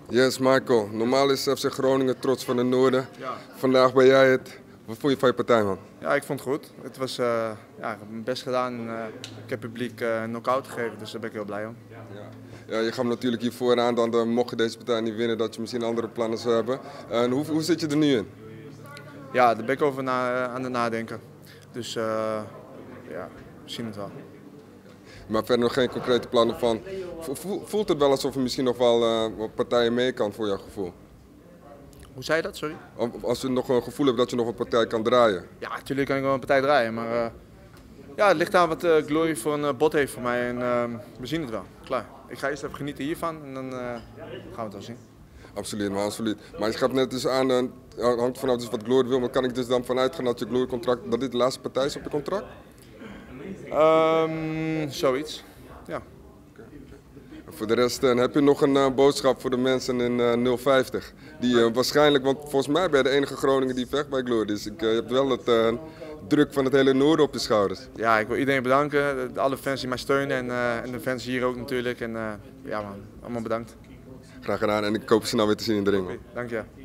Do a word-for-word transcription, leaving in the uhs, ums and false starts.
Yes, Michael. Normaal is F C Groningen trots van het noorden. Ja. Vandaag ben jij het. Wat vond je van je partij, man? Ja, ik vond het goed. Het was uh, ja, ik heb mijn best gedaan. Uh, ik heb publiek uh, een knock-out gegeven, dus daar ben ik heel blij om. Ja, ja je gaf natuurlijk hier vooraan, dan, dan mocht je deze partij niet winnen, dat je misschien andere plannen zou hebben. En hoe, hoe zit je er nu in? Ja, daar ben ik over na, aan het nadenken. Dus uh, ja, we zien het wel. Maar verder nog geen concrete plannen van. Voelt het wel alsof je misschien nog wel uh, partijen mee kan voor jouw gevoel? Hoe zei je dat, sorry? Als je nog een gevoel hebt dat je nog een partij kan draaien? Ja, natuurlijk kan ik wel een partij draaien, maar uh, ja, het ligt aan wat uh, Glory voor een uh, bot heeft voor mij en uh, we zien het wel. Klaar. Ik ga eerst even genieten hiervan en dan uh, gaan we het wel zien. Absoluut, maar absoluut. Maar je gaf net dus aan, uh, het hangt vanaf dus wat Glory wil, maar kan ik dus dan vanuit gaan dat je Glory contract, dat dit de laatste partij is op je contract? Um, zoiets, ja. Voor de rest uh, heb je nog een uh, boodschap voor de mensen in uh, nul vijftig. Die uh, waarschijnlijk, want volgens mij ben je de enige Groninger die vecht bij Glory. Dus ik, uh, je hebt wel het uh, druk van het hele noorden op je schouders. Ja, ik wil iedereen bedanken. Alle fans die mij steunen en, uh, en de fans hier ook natuurlijk. En uh, ja man, allemaal bedankt. Graag gedaan en ik hoop je snel weer te zien in de ring. Okay, dank je.